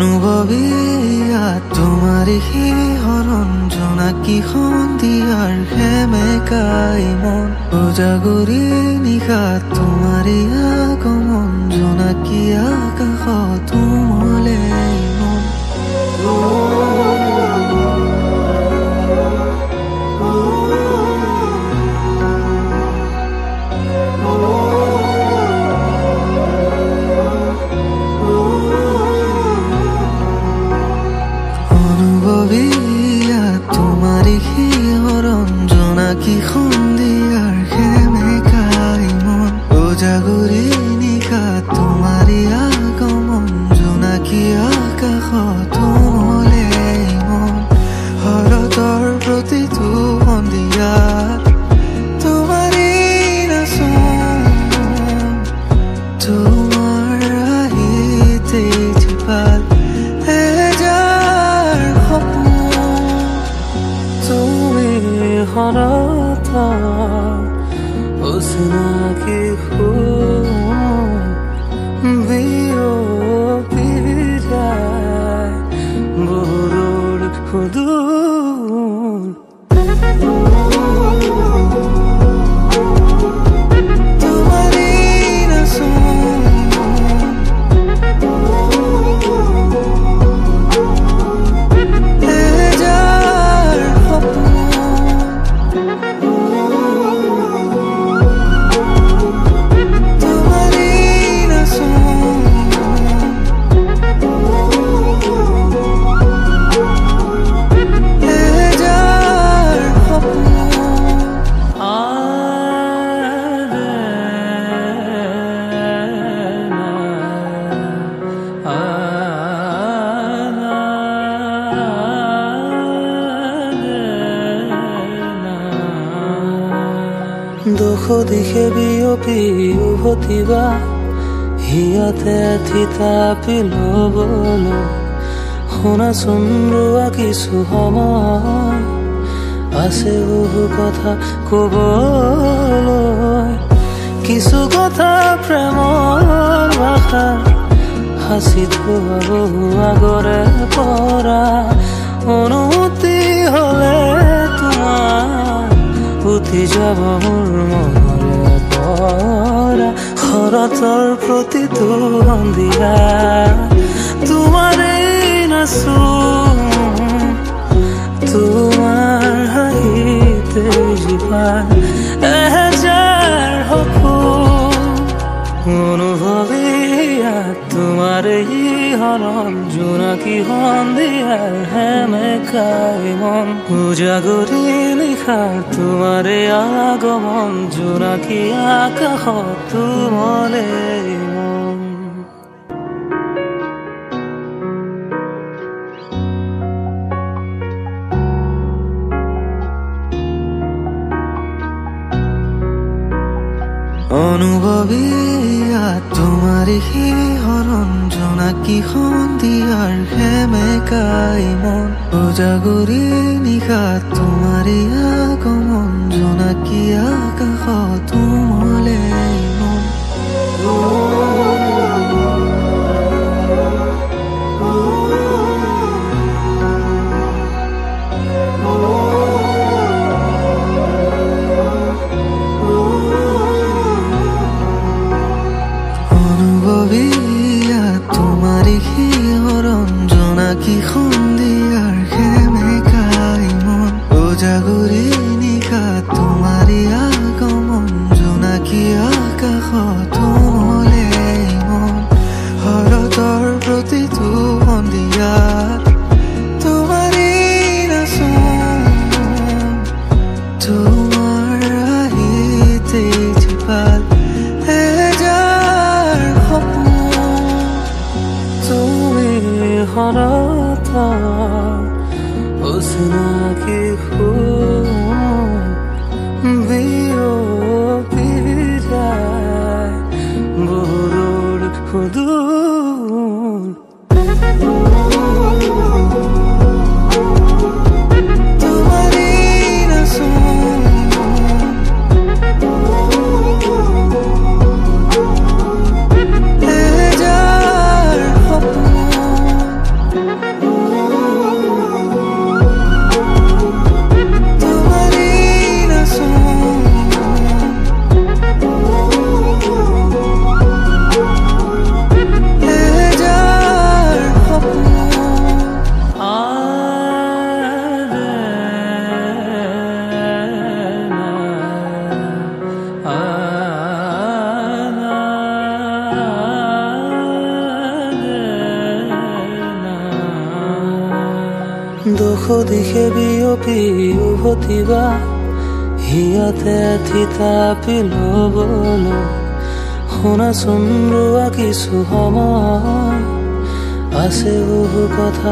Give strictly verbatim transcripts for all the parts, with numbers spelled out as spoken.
অনুভৱীয়া তোমাৰি হৰণ জোনাকী সন্ধিয়াৰ সেমেকাই মন উজাগৰি নিশা তোমাৰি আগমন জোনাকী আকাশত উমলে মন তোমারি হরণ জোনাকী সন্ধিয়ার সেমেকাই মন উজাগৰি নিশা তোমারি আগমন জোনাকী আকাশত উমলে মন শৰতৰ প্ৰতিটো সন্ধিয়া তোমাৰি নাচন তোমাৰ আহিতে জীপাল harata usna ki khun biyo pirai burur hudur tumhari nason দুখ দিশে বিয়পি উভতিবা হিয়াতে থিতাপি ল'বলৈ শুনাচোন ৰোৱা কিছু সময় আছে বহু কথা ক'বলৈ কিছু কথা প্ৰেমৰ ভাষা সাঁচি থোৱা বহু আগৰে পৰা অনুমতি হ'লে তোমাৰ উঠি যাব মোৰ মনৰে পৰা শৰতৰ প্ৰতিটো সন্ধিয়া তোমাৰে নাচোন তোমাৰ হাঁহিতে জীপাল এহেজাৰ সপোন অনুভৱীয়া তোমাৰে হৰণ জোনাকী সন্ধিয়াৰ সেমেকাই মন উজাগৰি নিশাৰ তোমাৰে আগমন জোনাকী আকাশত উমলে মন অনুভৱীয়া তোমাৰি হৰণ জোনাকী সন্ধিয়াৰ সেমেকাই মন উজাগৰি নিশা তোমাৰি আগমন জোনাকী আকাশত উমলে মন তোমারি হরণ জোনাকী সন্ধিয়ার সেমেকাই মন উজাগৰি নিশা তোমারি আগমন জোনাকী আকাশত উমলে মন শৰতৰ প্ৰতিটো সন্ধিয়া তোমাৰি নাচন তোমাৰ আহিতে জীপাল harata usna ki khun biyo pirai burur hudur তোমারি নাচন এহেজাৰ সপোন দুখ দিশে বিয়পি উভতিবা হিয়াতে থিতাপি ল'বলৈ শুনাচোন ৰোৱা কিছু সময় আছে বহু কথা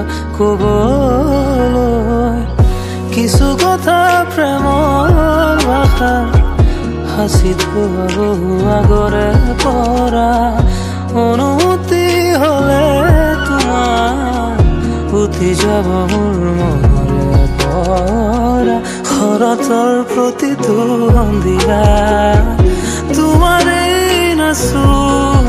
ক'বলৈ কিছু কথা প্ৰেমৰ ভাষা সাঁচি থোৱা বহু আগৰে পৰা অনুমতি হ'লে তোমাৰ উঠি যাব মোৰ মনৰে পৰা শৰতৰ প্ৰতিটো সন্ধিয়া তোমাৰেই নাচোন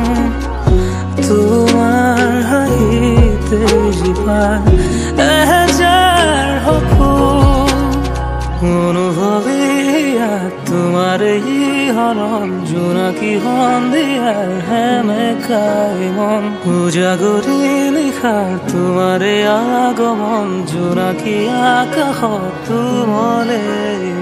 তোমাৰ হাঁহিতে জীৱান এহেজাৰ সপোন অনুভৱে তোমাৰ এই হৰণ জোনাকী সন্ধিয়াৰ সেমেকাই মন উজাগৰি নিশা তোমাৰে আগমন জোনাকী আকাশত তুমলে